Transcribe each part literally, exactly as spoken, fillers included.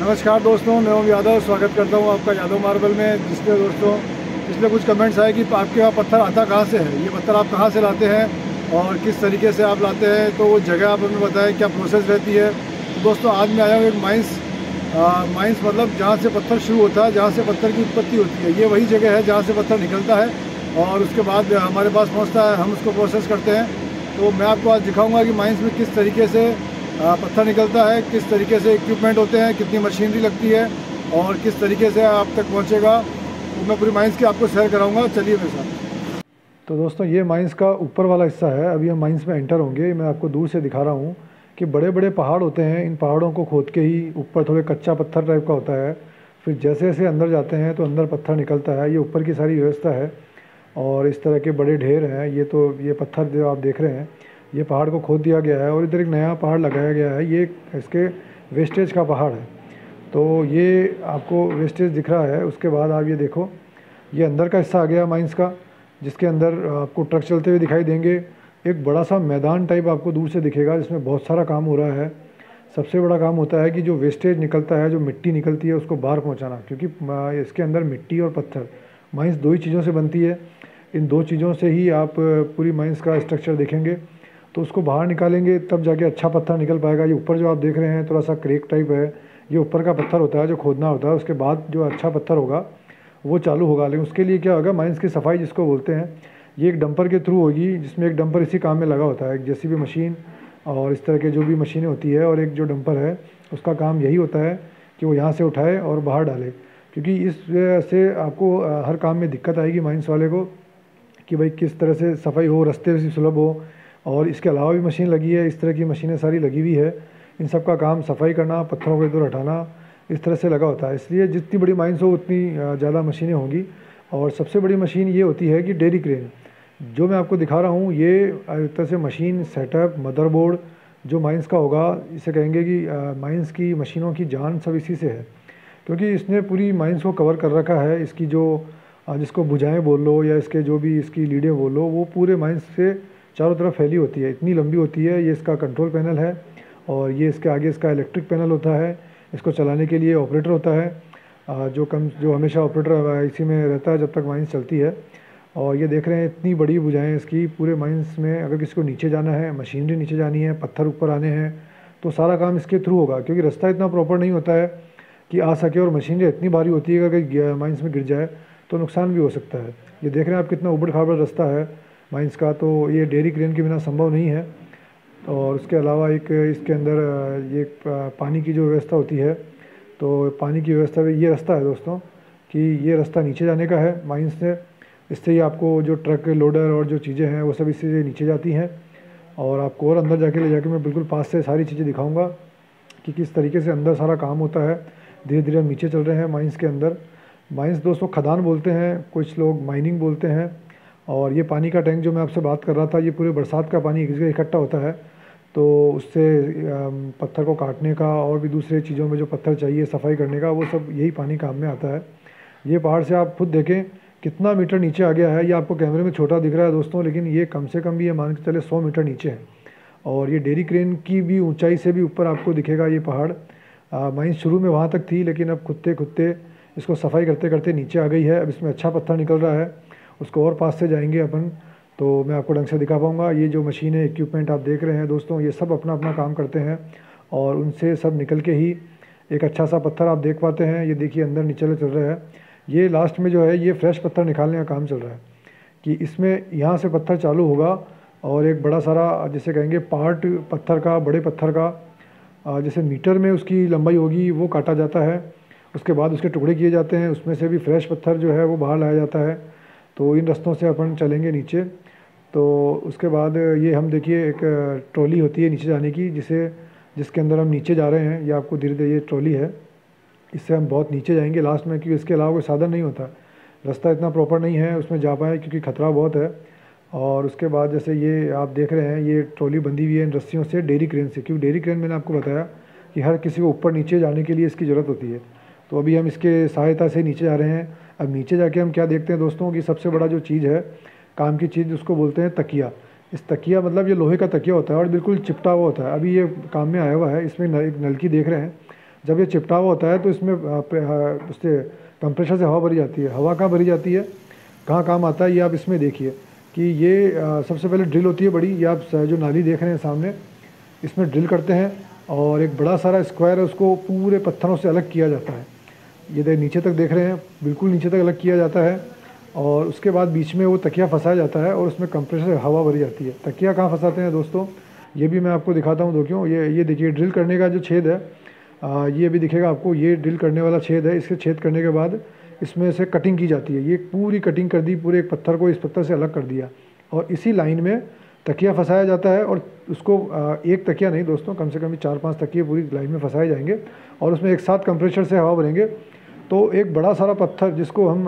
नमस्कार दोस्तों, मैं ओम यादव स्वागत करता हूं आपका यादव मार्बल में। जिसके दोस्तों पिछले कुछ कमेंट्स आए कि आपके यहाँ पत्थर आता कहां से है, ये पत्थर आप कहां से लाते हैं और किस तरीके से आप लाते हैं, तो वो जगह आप हमें बताएं, क्या प्रोसेस रहती है। तो दोस्तों आज मैं आया हूँ एक माइंस माइंस मतलब जहाँ से पत्थर शुरू होता है, जहाँ से पत्थर की उत्पत्ति होती है। ये वही जगह है जहाँ से पत्थर निकलता है और उसके बाद हमारे पास पहुँचता है, हम उसको प्रोसेस करते हैं। तो मैं आपको आज दिखाऊँगा कि माइंस में किस तरीके से पत्थर निकलता है, किस तरीके से इक्विपमेंट होते हैं, कितनी मशीनरी लगती है और किस तरीके से आप तक पहुंचेगा। तो मैं पूरी माइंस की आपको शेयर कराऊंगा, चलिए मेरे साथ। तो दोस्तों ये माइंस का ऊपर वाला हिस्सा है। अभी हम माइंस में एंटर होंगे। मैं आपको दूर से दिखा रहा हूँ कि बड़े बड़े पहाड़ होते हैं। इन पहाड़ों को खोद के ही ऊपर थोड़े कच्चा पत्थर टाइप का होता है, फिर जैसे जैसे अंदर जाते हैं तो अंदर पत्थर निकलता है। ये ऊपर की सारी व्यवस्था है और इस तरह के बड़े ढेर हैं। ये तो ये पत्थर जो आप देख रहे हैं, ये पहाड़ को खोद दिया गया है और इधर एक नया पहाड़ लगाया गया है। ये इसके वेस्टेज का पहाड़ है। तो ये आपको वेस्टेज दिख रहा है। उसके बाद आप ये देखो, ये अंदर का हिस्सा आ गया माइंस का, जिसके अंदर आपको ट्रक चलते हुए दिखाई देंगे। एक बड़ा सा मैदान टाइप आपको दूर से दिखेगा, जिसमें बहुत सारा काम हो रहा है। सबसे बड़ा काम होता है कि जो वेस्टेज निकलता है, जो मिट्टी निकलती है, उसको बाहर पहुँचाना, क्योंकि इसके अंदर मिट्टी और पत्थर, माइंस दो ही चीज़ों से बनती है। इन दो चीज़ों से ही आप पूरी माइंस का स्ट्रक्चर देखेंगे। तो उसको बाहर निकालेंगे तब जाके अच्छा पत्थर निकल पाएगा। ये ऊपर जो आप देख रहे हैं थोड़ा सा क्रेक टाइप है, ये ऊपर का पत्थर होता है जो खोदना होता है। उसके बाद जो अच्छा पत्थर होगा वो चालू होगा। लेकिन उसके लिए क्या होगा, माइंस की सफाई जिसको बोलते हैं, ये एक डंपर के थ्रू होगी, जिसमें एक डंपर इसी काम में लगा होता है। एक जेसीबी मशीन और इस तरह के जो भी मशीनें होती है, और एक जो डंपर है उसका काम यही होता है कि वो यहाँ से उठाए और बाहर डाले। क्योंकि इस वजह से आपको हर काम में दिक्कत आएगी माइंस वाले को कि भाई किस तरह से सफाई हो, रास्ते से सुलभ हो। और इसके अलावा भी मशीन लगी है, इस तरह की मशीनें सारी लगी हुई है। इन सब का काम सफाई करना, पत्थरों को इधर हटाना, इस तरह से लगा होता है। इसलिए जितनी बड़ी माइंस हो उतनी ज़्यादा मशीनें होंगी। और सबसे बड़ी मशीन ये होती है कि डेयरी क्रेन, जो मैं आपको दिखा रहा हूँ। ये एक तरह से मशीन सेटअप, मदरबोर्ड जो माइंस का होगा, इसे कहेंगे कि माइंस की मशीनों की जान सब इसी से है। क्योंकि इसने पूरी माइंस को कवर कर रखा है। इसकी जो जिसको भुजाएँ बोल लो या इसके जो भी इसकी लीडें बोल लो, वो पूरे माइंस से चारों तरफ फैली होती है, इतनी लंबी होती है। ये इसका कंट्रोल पैनल है और ये इसके आगे इसका इलेक्ट्रिक पैनल होता है। इसको चलाने के लिए ऑपरेटर होता है, जो कम जो हमेशा ऑपरेटर इसी में रहता है जब तक माइंस चलती है। और ये देख रहे हैं इतनी बड़ी भुजाएं इसकी पूरे माइंस में। अगर किसी को नीचे जाना है, मशीनरी नीचे जानी है, पत्थर ऊपर आने हैं, तो सारा काम इसके थ्रू होगा। क्योंकि रास्ता इतना प्रॉपर नहीं होता है कि आ सके, और मशीनरी इतनी भारी होती है कि अगर माइंस में गिर जाए तो नुकसान भी हो सकता है। ये देख रहे हैं आप कितना उबड़ खाबड़ रास्ता है माइंस का। तो ये डेयरी क्रेन के बिना संभव नहीं है। और उसके अलावा एक इसके अंदर ये पानी की जो व्यवस्था होती है, तो पानी की व्यवस्था भी ये रास्ता है दोस्तों, कि ये रास्ता नीचे जाने का है माइंस से। इससे ही आपको जो ट्रक लोडर और जो चीज़ें हैं वो सब इससे नीचे जाती हैं। और आपको और अंदर जाके ले जाके मैं बिल्कुल पास से सारी चीज़ें दिखाऊँगा कि किस तरीके से अंदर सारा काम होता है। धीरे धीरे हम नीचे चल रहे हैं माइंस के अंदर। माइंस दोस्तों खदान बोलते हैं, कुछ लोग माइनिंग बोलते हैं। और ये पानी का टैंक जो मैं आपसे बात कर रहा था, ये पूरे बरसात का पानी एक जगह इकट्ठा होता है। तो उससे पत्थर को काटने का और भी दूसरे चीज़ों में जो पत्थर चाहिए सफाई करने का, वो सब यही पानी काम में आता है। ये पहाड़ से आप खुद देखें कितना मीटर नीचे आ गया है। ये आपको कैमरे में छोटा दिख रहा है दोस्तों, लेकिन ये कम से कम भी ये मान के चले सौ मीटर नीचे है। और ये डेयरी क्रेन की भी ऊंचाई से भी ऊपर आपको दिखेगा ये पहाड़। माइंस शुरू में वहाँ तक थी, लेकिन अब खुदते खुदते इसको सफाई करते करते नीचे आ गई है। अब इसमें अच्छा पत्थर निकल रहा है। उसको और पास से जाएंगे अपन तो मैं आपको ढंग से दिखा पाऊँगा। ये जो मशीनें, इक्विपमेंट आप देख रहे हैं दोस्तों, ये सब अपना अपना काम करते हैं और उनसे सब निकल के ही एक अच्छा सा पत्थर आप देख पाते हैं। ये देखिए अंदर नीचे चल रहा है। ये लास्ट में जो है ये फ्रेश पत्थर निकालने का काम चल रहा है, कि इसमें यहाँ से पत्थर चालू होगा और एक बड़ा सारा जिसे कहेंगे पार्ट पत्थर का, बड़े पत्थर का, जैसे मीटर में उसकी लंबाई होगी, वो काटा जाता है। उसके बाद उसके टुकड़े किए जाते हैं, उसमें से भी फ्रेश पत्थर जो है वो बाहर लाया जाता है। तो इन रास्तों से अपन चलेंगे नीचे। तो उसके बाद ये हम देखिए एक ट्रॉली होती है नीचे जाने की, जिसे जिसके अंदर हम नीचे जा रहे हैं। ये आपको धीरे धीरे ये ट्रॉली है, इससे हम बहुत नीचे जाएंगे लास्ट में, क्योंकि इसके अलावा कोई साधन नहीं होता। रास्ता इतना प्रॉपर नहीं है उसमें जा पाए, क्योंकि खतरा बहुत है। और उसके बाद जैसे ये आप देख रहे हैं, ये ट्रॉली बंधी हुई है इन रस्सियों से डेयरी क्रेन से। क्योंकि डेयरी क्रेन मैंने आपको बताया कि हर किसी को ऊपर नीचे जाने के लिए इसकी ज़रूरत होती है। तो अभी हम इसके सहायता से नीचे जा रहे हैं। अब नीचे जाके हम क्या देखते हैं दोस्तों, कि सबसे बड़ा जो चीज़ है, काम की चीज़, उसको बोलते हैं तकिया। इस तकिया मतलब ये लोहे का तकिया होता है और बिल्कुल चिपटा हुआ होता है। अभी ये काम में आया हुआ है। इसमें एक नलकी देख रहे हैं, जब ये चिपटा हुआ होता है तो इसमें उससे कंप्रेशर से हवा भरी जाती है। हवा कहाँ भरी जाती है, कहाँ काम आता है, ये आप इसमें देखिए कि ये आ, सबसे पहले ड्रिल होती है बड़ी। ये आप जो नाली देख रहे हैं सामने, इसमें ड्रिल करते हैं और एक बड़ा सारा स्क्वायर है उसको पूरे पत्थरों से अलग किया जाता है। ये देख नीचे तक देख रहे हैं, बिल्कुल नीचे तक अलग किया जाता है और उसके बाद बीच में वो तकिया फंसाया जाता है और उसमें कंप्रेसर से हवा भरी जाती है। तकिया कहाँ फंसाते हैं दोस्तों, ये भी मैं आपको दिखाता हूँ। देखियो ये ये देखिए ड्रिल करने का जो छेद है, आ, ये भी दिखेगा आपको, ये ड्रिल करने वाला छेद है। इसके छेद करने के बाद इसमें से कटिंग की जाती है। ये पूरी कटिंग कर दी, पूरे एक पत्थर को इस पत्थर से अलग कर दिया और इसी लाइन में तकिया फंसाया जाता है। और उसको एक तकिया नहीं दोस्तों, कम से कम चार पांच तकिए पूरी लाइन में फंसाए जाएंगे और उसमें एक साथ कंप्रेशर से हवा भरेंगे। तो एक बड़ा सारा पत्थर जिसको हम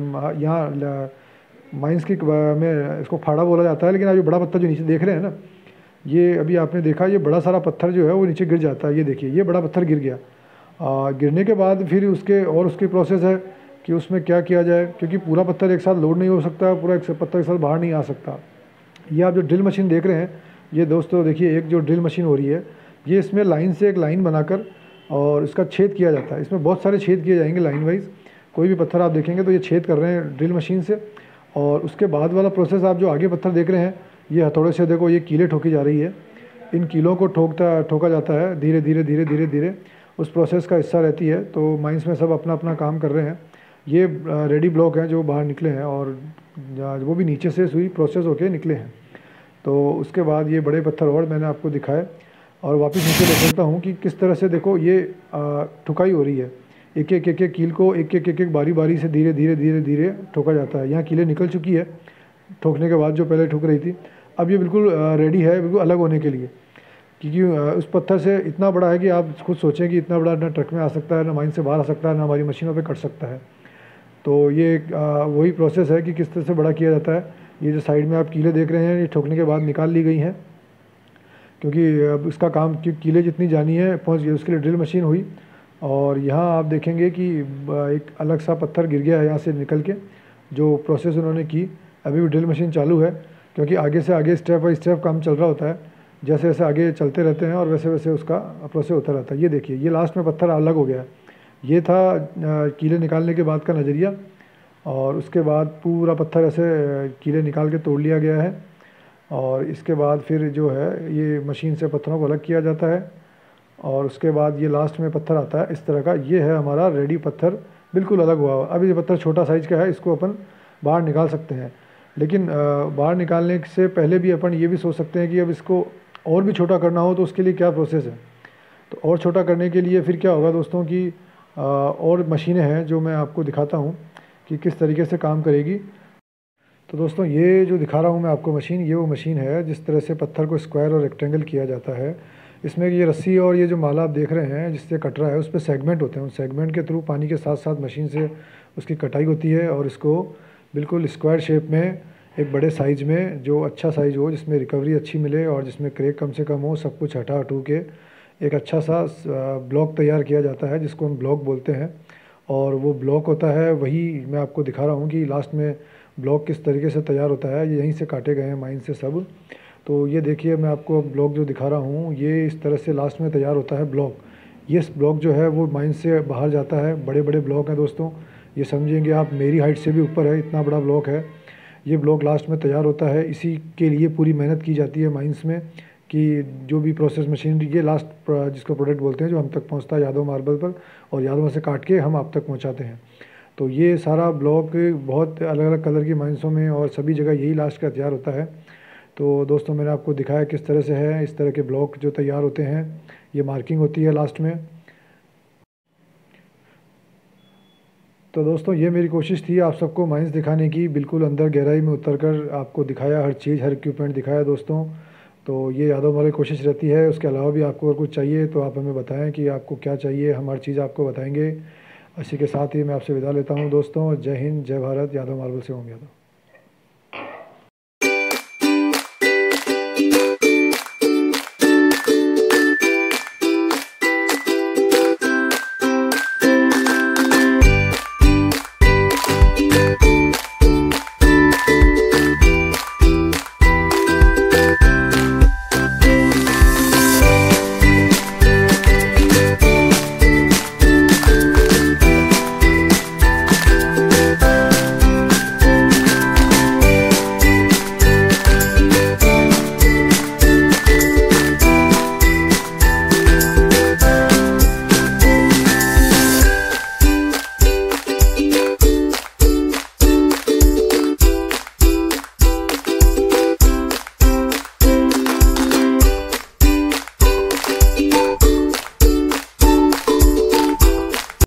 यहाँ माइंस की में इसको फाड़ा बोला जाता है, लेकिन अभी बड़ा पत्थर जो नीचे देख रहे हैं ना, ये अभी आपने देखा, ये बड़ा सारा पत्थर जो है वो नीचे गिर जाता है। ये देखिए ये बड़ा पत्थर गिर गया। आ, गिरने के बाद फिर उसके और उसकी प्रोसेस है कि उसमें क्या किया जाए, क्योंकि पूरा पत्थर एक साथ लोड नहीं हो सकता, पूरा एक पत्थर एक साथ बाहर नहीं आ सकता। ये आप जो ड्रिल मशीन देख रहे हैं, ये दोस्तों देखिए एक जो ड्रिल मशीन हो रही है, ये इसमें लाइन से एक लाइन बनाकर और इसका छेद किया जाता है। इसमें बहुत सारे छेद किए जाएंगे लाइन वाइज। कोई भी पत्थर आप देखेंगे तो ये छेद कर रहे हैं ड्रिल मशीन से। और उसके बाद वाला प्रोसेस आप जो आगे पत्थर देख रहे हैं, ये हथौड़े से देखो ये कीलें ठोकी जा रही है। इन कीलों को ठोकता ठोका जाता है धीरे धीरे धीरे धीरे धीरे, उस प्रोसेस का हिस्सा रहती है। तो माइंस में सब अपना अपना काम कर रहे हैं। ये रेडी ब्लॉक हैं जो बाहर निकले हैं और वो भी नीचे से सुई प्रोसेस होके निकले हैं। तो उसके बाद ये बड़े पत्थर और मैंने आपको दिखाए और वापस नीचे ले सकता हूँ कि किस तरह से देखो ये ठुकाई हो रही है। एक एक एक एक कील को एक एक एक एक बारी बारी से धीरे धीरे धीरे धीरे ठोका जाता है। यहाँ कीलें निकल चुकी है ठोकने के बाद, जो पहले ठुक रही थी। अब ये बिल्कुल रेडी है बिल्कुल अलग होने के लिए, क्योंकि उस पत्थर से इतना बड़ा है कि आप खुद सोचें कि इतना बड़ा ना ट्रक में आ सकता है, ना माइन से बाहर आ सकता है, ना हमारी मशीनों पे कट सकता है। तो ये वही प्रोसेस है कि किस तरह से बड़ा किया जाता है। ये जो साइड में आप कीलें देख रहे हैं, ये ठोकने के बाद निकाल ली गई हैं, क्योंकि अब इसका काम कि कीलें जितनी जानी है पहुँच गई, उसके लिए ड्रिल मशीन हुई। और यहाँ आप देखेंगे कि एक अलग सा पत्थर गिर गया है यहाँ से निकल के, जो प्रोसेस उन्होंने की। अभी भी ड्रिल मशीन चालू है, क्योंकि आगे से आगे स्टेप बाई स्टेप काम चल रहा होता है। जैसे जैसे आगे चलते रहते हैं और वैसे वैसे उसका प्रोसेस होता रहता है। ये देखिए ये लास्ट में पत्थर अलग हो गया है। ये था कीलें निकालने के बाद का नज़रिया, और उसके बाद पूरा पत्थर ऐसे कीलें निकाल के तोड़ लिया गया है। और इसके बाद फिर जो है ये मशीन से पत्थरों को अलग किया जाता है और उसके बाद ये लास्ट में पत्थर आता है इस तरह का। ये है हमारा रेडी पत्थर, बिल्कुल अलग हुआ हुआ। अभी ये पत्थर छोटा साइज़ का है, इसको अपन बाहर निकाल सकते हैं, लेकिन बाहर निकालने से पहले भी अपन ये भी सोच सकते हैं कि अब इसको और भी छोटा करना हो तो उसके लिए क्या प्रोसेस है। तो और छोटा करने के लिए फिर क्या होगा दोस्तों कि और मशीनें हैं जो मैं आपको दिखाता हूँ कि किस तरीके से काम करेगी। तो दोस्तों ये जो दिखा रहा हूँ मैं आपको मशीन, ये वो मशीन है जिस तरह से पत्थर को स्क्वायर और रेक्टेंगल किया जाता है। इसमें ये रस्सी और ये जो माला आप देख रहे हैं जिससे कट रहा है, उस पर सेगमेंट होते हैं। उन सेगमेंट के थ्रू पानी के साथ साथ मशीन से उसकी कटाई होती है और इसको बिल्कुल स्क्वायर शेप में एक बड़े साइज़ में, जो अच्छा साइज़ हो, जिसमें रिकवरी अच्छी मिले और जिसमें क्रैक कम से कम हो, सब कुछ हटा हटू के एक अच्छा सा ब्लॉक तैयार किया जाता है जिसको हम ब्लॉक बोलते हैं। और वो ब्लॉक होता है, वही मैं आपको दिखा रहा हूँ कि लास्ट में ब्लॉक किस तरीके से तैयार होता है। ये यहीं से काटे गए हैं माइन से सब। तो ये देखिए मैं आपको ब्लॉक जो दिखा रहा हूँ, ये इस तरह से लास्ट में तैयार होता है ब्लॉक। ये ब्लॉक जो है वो माइन से बाहर जाता है। बड़े बड़े ब्लॉक हैं दोस्तों, ये समझेंगे आप मेरी हाइट से भी ऊपर है, इतना बड़ा ब्लॉक है। ये ब्लॉक लास्ट में तैयार होता है। इसी के लिए पूरी मेहनत की जाती है माइंस में कि जो भी प्रोसेस मशीनरी, ये लास्ट जिसको प्रोडक्ट बोलते हैं, जो हम तक पहुंचता है यादव मार्बल पर, और यादव से काट के हम आप तक पहुंचाते हैं। तो ये सारा ब्लॉक बहुत अलग अलग कलर की माइंसों में और सभी जगह यही लास्ट का तैयार होता है। तो दोस्तों मैंने आपको दिखाया किस तरह से है, इस तरह के ब्लॉक जो तैयार होते हैं, ये मार्किंग होती है लास्ट में। तो दोस्तों ये मेरी कोशिश थी आप सबको माइंस दिखाने की, बिल्कुल अंदर गहराई में उतरकर आपको दिखाया, हर चीज़ हर इक्विपमेंट दिखाया दोस्तों। तो ये यादव वाली कोशिश रहती है। उसके अलावा भी आपको अगर कुछ चाहिए तो आप हमें बताएं कि आपको क्या चाहिए, हम हर चीज़ आपको बताएंगे। इसी के साथ ही मैं आपसे विदा लेता हूं दोस्तों। जय हिंद, जय भारत। यादव मार्बल से ओम यादव।